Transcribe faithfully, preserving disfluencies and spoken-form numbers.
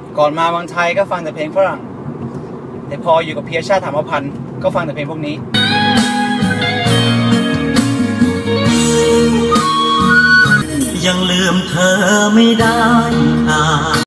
ก่อนมาเมืองไทยก็ฟังแต่เพลงฝรั่งแต่พออยู่กับเพียรชาติถามพันธ์ก็ฟังแต่เพลงพวกนี้ยังลืมเธอไม่ได้